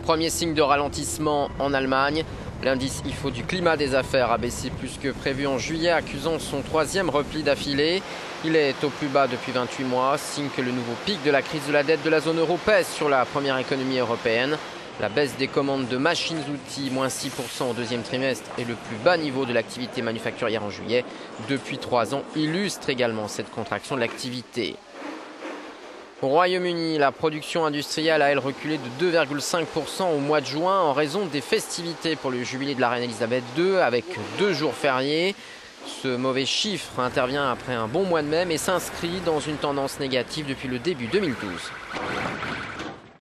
Premier signe de ralentissement en Allemagne. L'indice IFO du climat des affaires a baissé plus que prévu en juillet, accusant son troisième repli d'affilée. Il est au plus bas depuis 28 mois, signe que le nouveau pic de la crise de la dette de la zone euro pèse sur la première économie européenne. La baisse des commandes de machines-outils, moins 6% au deuxième trimestre, et le plus bas niveau de l'activité manufacturière en juillet depuis 3 ans, illustre également cette contraction de l'activité. Au Royaume-Uni, la production industrielle a, elle, reculé de 2,5% au mois de juin en raison des festivités pour le jubilé de la reine Elisabeth II avec 2 jours fériés. Ce mauvais chiffre intervient après un bon mois de mai mais s'inscrit dans une tendance négative depuis le début 2012.